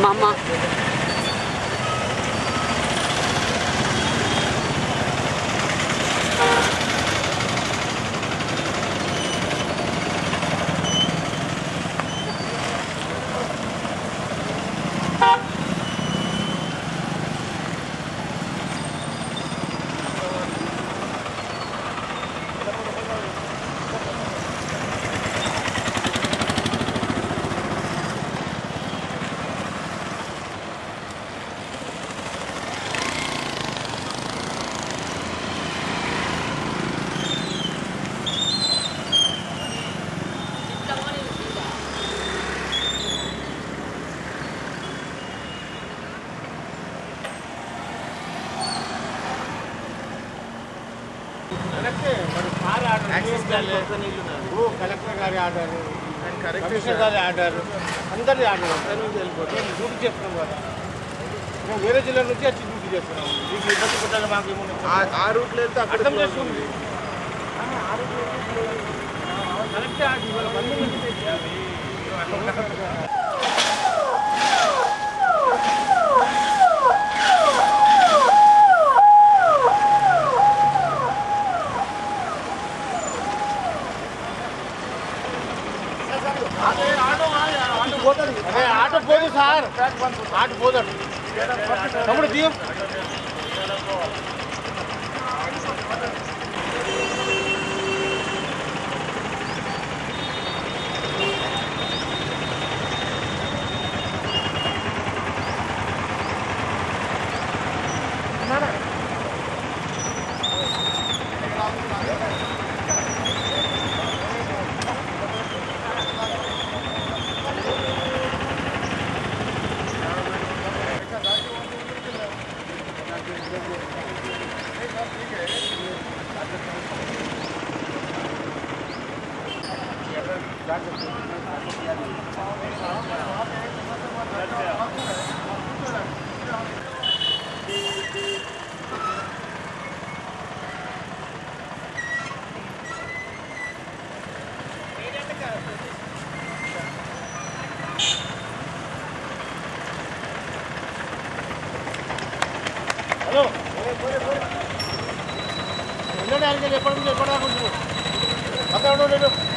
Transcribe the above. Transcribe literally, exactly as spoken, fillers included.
అమ్మ అమ్మ కలెక్టర్ గారి ఆర్డర్ కమిషనర్ గారి ఆర్డర్ అందరి ఆర్డర్ వెళ్ళిపోతాం డ్యూటీ చేస్తున్నాం కదా మేము వేరే జిల్లా నుంచి వచ్చి డ్యూటీ చేస్తున్నాం మీకు ఇబ్బంది పెట్టాలి మాకు ఆ రూట్లో వెళ్తే అర్థం చేసుకుంది కరెక్టే ఇవాళ బంద్ అదే ఆటో పోదు సార్ ఆటో పోదాడు తమ్ముడు దియం హలో వెళ్ళడానికి ఎప్పటి నుంచి ఎప్పటి దాకా ఉంటుంది అక్కడ